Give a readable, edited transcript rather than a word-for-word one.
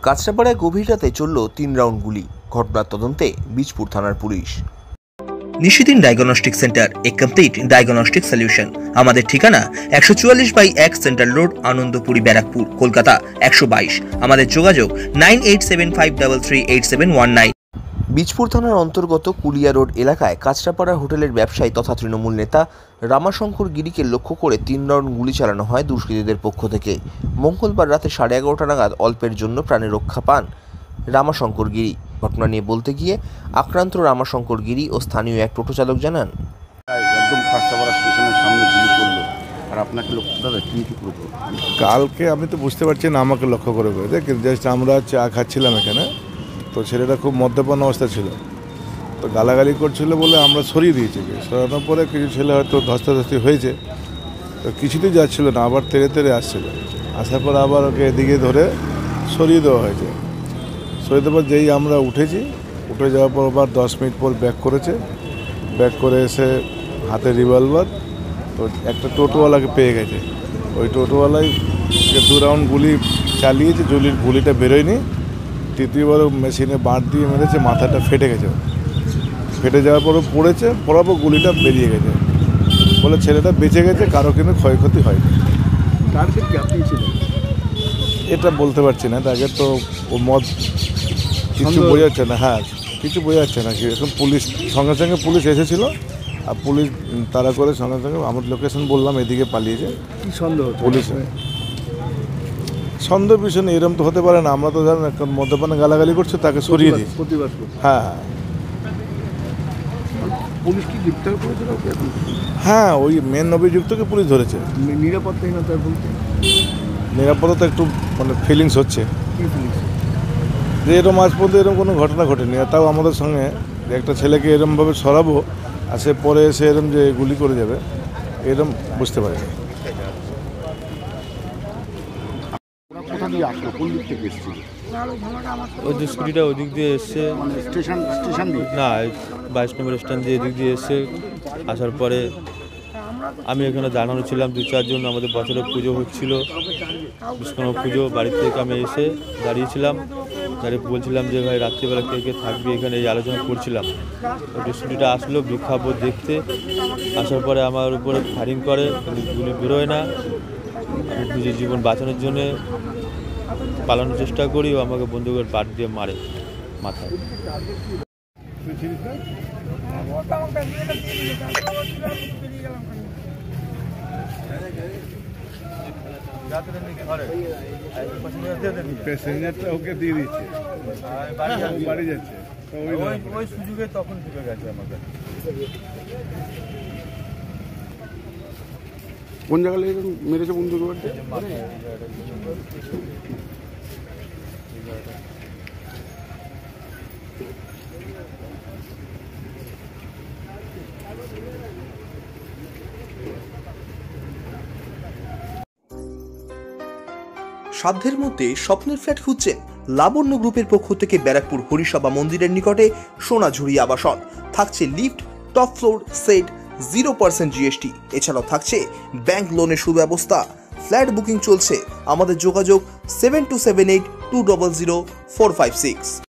কাঁচরাপাড়ায় গভীর রাতে চলল ৩ রাউন্ড গুলি। ঘটনার তদন্তে বীজপুর থানার police. Nishidin diagnostic centre, a complete diagnostic solution. আমাদের ঠিকানা ১৪৪/১ সেন্ট্রাল রোড, আনন্দপুরি, ব্যারাকপুর, কলকাতা ১২২। আমাদের যোগাযোগ 9875338719। বীজপুর থানার অন্তর্গত কুলিয়া রোড এলাকায় কাঁচরাপাড়া হোটেলের ব্যবসায়ী তথা তৃণমূল নেতা রামাশঙ্কর গিরিকে লক্ষ্য করে ৩ রাউন্ড গুলি চালানো হয় দুষ্কৃতীদের পক্ষ থেকে। মঙ্গলবার রাতে 11:30 নাগাদ অল্পের জন্য প্রাণে রক্ষা পান রামাশঙ্কর গিরি। ঘটনা নিয়ে বলতে গিয়ে আক্রান্ত রামাশঙ্কর গিরি ও স্থানীয় এক টোটো চালক জানান, একদম কাঁচরাপাড়া স্টেশনের সামনে গুলি করলো, আর আপনাকে লক্ষ্য দাদা কি করবো? কালকে আমি তো বুঝতে পারছি না, আমাকে লক্ষ্য করে দেখেন, জাস্ট আমরা চা খাচ্ছিলাম এখানে, তো ছেলেটা খুব মদ্যপান অবস্থা ছিল, তো গালাগালি করছিল বলে আমরা সরিয়ে দিয়েছি। সরানোর পরে কিছু ছেলে হয়তো ধস্তাধস্তি হয়েছে, তো কিছুতেই যাচ্ছিল না, আবার তেড়ে তেড়ে আসছিল। আসার পর আবার ওকে এদিকে ধরে সরিয়ে দেওয়া হয়েছে। সরিয়ে দেওয়ার যেই আমরা উঠে যাওয়ার পর আবার 10 মিনিট পর ব্যাক করেছে। ব্যাক করে এসে হাতে রিভলভার, তো একটা টোটোওয়ালাকে পেয়ে গেছে। ওই টোটোওয়ালাই 2 রাউন্ড গুলি চালিয়েছে, গুলিটা বেরোয়নি। তৃতীয়বার মেশিনে বাঁট দিয়ে মেরেছে, মাথাটা ফেটে গেছে। ফেটে যাওয়ার পরও পড়েছে, পড়াপর গুলিটা বেরিয়ে গেছে বলে ছেলেটা বেঁচে গেছে, কারো কিন্তু ক্ষয়ক্ষতি হয়নি। টার্গেট কি আপনি ছিলেন? এটা বলতে পারছি না, তাকে তো ও মদ কিছু বোঝাচ্ছে না। হ্যাঁ, কিছু বোঝাচ্ছে না। এখন পুলিশ সঙ্গে সঙ্গে পুলিশ এসেছিলো, আর পুলিশ তারা করে সঙ্গে সঙ্গে আমার লোকেশন বললাম, এদিকে পালিয়েছে। কি সন্দেহ পুলিশ সন্দেহ বিষয় নেই, এরকম তো হতে পারে না। আমরা তো জানেন মদ্যপানে গালাগালি করছে, তাকে সরিয়ে দিই। হ্যাঁ পুলিশ কি গ্রেপ্তার করেছিল? হ্যাঁ, ওই মেন অভিযুক্তকে পুলিশ ধরেছে। নিরাপত্তাহীনতা বলতে নিরাপত্তা একটু ফিলিংস হচ্ছে যে এরকম আজ পর্যন্ত এরকম কোনো ঘটনা ঘটেনি। তাও আমাদের সঙ্গে একটা ছেলেকে এরকমভাবে সরাবো, আর সে পরে এসে এরকম যে গুলি করে যাবে, এরকম বুঝতে পারিনি। ওই যে স্কুটিটা ওই দিক দিয়ে এসছে, স্টেশন দিয়ে না 22 নম্বর স্ট্যান্ড দিয়ে এদিক দিয়ে এসছে। আসার পরে আমি এখানে দাঁড়ানো ছিলাম 2-4 জন, আমাদের বছরের পুজো হচ্ছিল, বিশ্বকর্মা পুজো। বাড়ির থেকে আমি এসে দাঁড়িয়েছিলাম, দাঁড়িয়ে বলছিলাম যে ভাই রাত্রিবেলা কে কে থাকবে এখানে, এই আলোচনা করছিলাম। ওই স্কুটিটা আসলো বিক্ষাব্য দেখতে, আসার পরে আমার উপরে ফায়ারিং করে, গুলি বেরোয় না। আমি নিজের জীবন বাঁচানোর জন্যে পালানোর চেষ্টা করি, ও আমাকে বন্দুকের বাট দিয়ে মারে মাথায়। প্যাসেঞ্জারটা ওকে দিয়ে দিচ্ছে, বাড়ি যাচ্ছে, ওই সুযোগে তখন ঢুকে গেছে আমাকে। কোন জায়গায় মেরেছে বন্দুক? সাধ্যের মধ্যে স্বপ্নের ফ্ল্যাট খুঁজছেন? লাবণ্য গ্রুপের পক্ষ থেকে ব্যারাকপুর হরিসভা মন্দিরের নিকটে সোনাঝুরি আবাসন। থাকছে lift, top floor, set, 0% GST। এছাড়াও থাকছে ব্যাংক লোনের সুব্যবস্থা। ফ্ল্যাট বুকিং চলছে। আমাদের যোগাযোগ 7278200456।